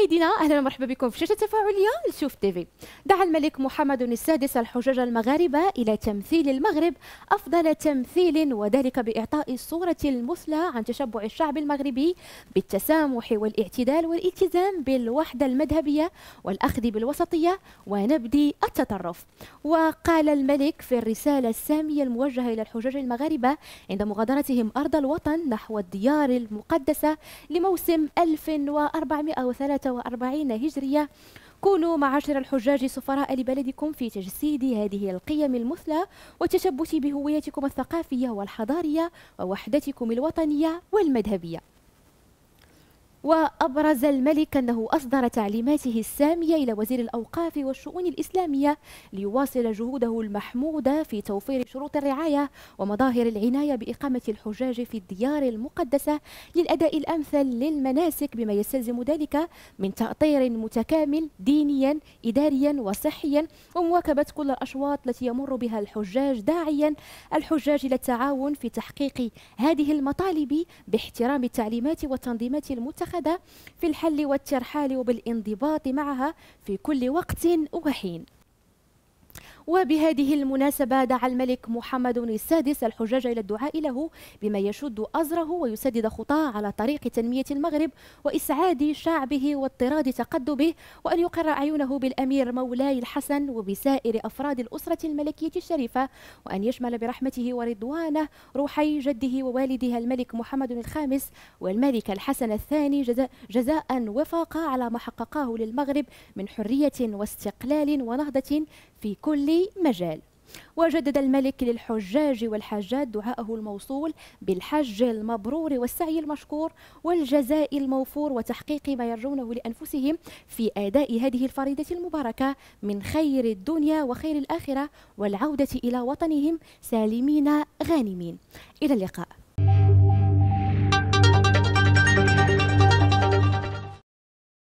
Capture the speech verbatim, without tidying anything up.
مشاهدينا اهلا ومرحبا بكم في شاشه تفاعليه لشوف تيفي. دعا الملك محمد السادس الحجاج المغاربه الى تمثيل المغرب افضل تمثيل، وذلك باعطاء الصوره المثلى عن تشبع الشعب المغربي بالتسامح والاعتدال والالتزام بالوحده المذهبيه والاخذ بالوسطيه ونبذ التطرف. وقال الملك في الرساله الساميه الموجهه الى الحجاج المغاربه عند مغادرتهم ارض الوطن نحو الديار المقدسه لموسم ألف وأربعمائة وثلاثة وأربعين هجرية: كونوا معاشر الحجاج سفراء لبلدكم في تجسيد هذه القيم المثلى والتشبث بهويتكم الثقافية والحضارية ووحدتكم الوطنية والمذهبية. وأبرز الملك أنه أصدر تعليماته السامية إلى وزير الأوقاف والشؤون الإسلامية ليواصل جهوده المحمودة في توفير شروط الرعاية ومظاهر العناية بإقامة الحجاج في الديار المقدسة للأداء الأمثل للمناسك، بما يستلزم ذلك من تأطير متكامل دينيا إداريا وصحيا ومواكبة كل الأشواط التي يمر بها الحجاج، داعيا الحجاج إلى التعاون في تحقيق هذه المطالب باحترام التعليمات والتنظيمات المتخذة في الحل والترحال وبالانضباط معها في كل وقت وحين. وبهذه المناسبة دعا الملك محمد السادس الحجاج إلى الدعاء له بما يشد أزره ويسدد خطاه على طريق تنمية المغرب وإسعاد شعبه واضطراد تقدمه، وأن يقر أعينه بالأمير مولاي الحسن وبسائر أفراد الأسرة الملكية الشريفة، وأن يشمل برحمته ورضوانه روحي جده ووالدها الملك محمد الخامس والملك الحسن الثاني جزاء, جزاء وفاق على ما حققاه للمغرب من حرية واستقلال ونهضة في كل مجال. وجدد الملك للحجاج والحاجات دعاءه الموصول بالحج المبرور والسعي المشكور والجزاء الموفور وتحقيق ما يرجونه لأنفسهم في أداء هذه الفريضة المباركة من خير الدنيا وخير الآخرة والعودة إلى وطنهم سالمين غانمين. إلى اللقاء.